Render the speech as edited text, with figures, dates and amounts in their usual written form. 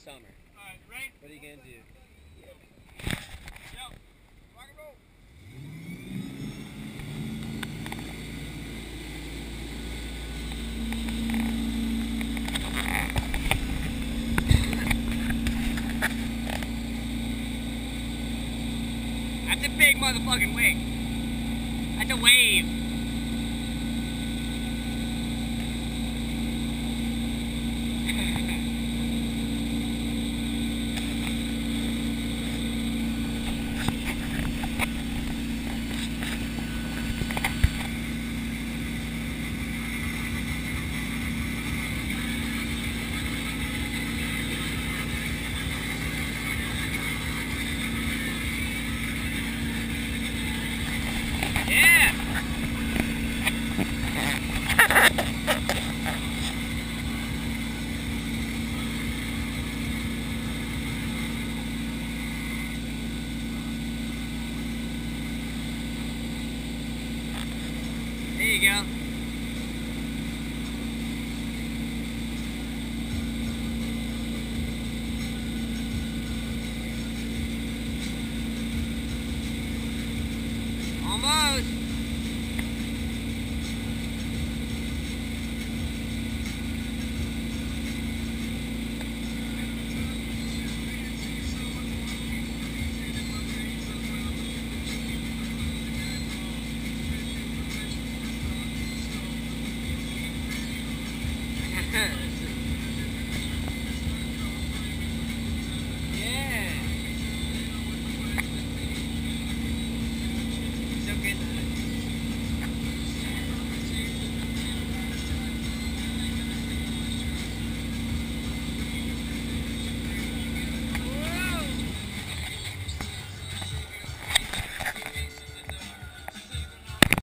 summer. Alright, ready? What are you gonna do? Go. Rock and roll. That's a big motherfucking wing. That's a wave. There you go.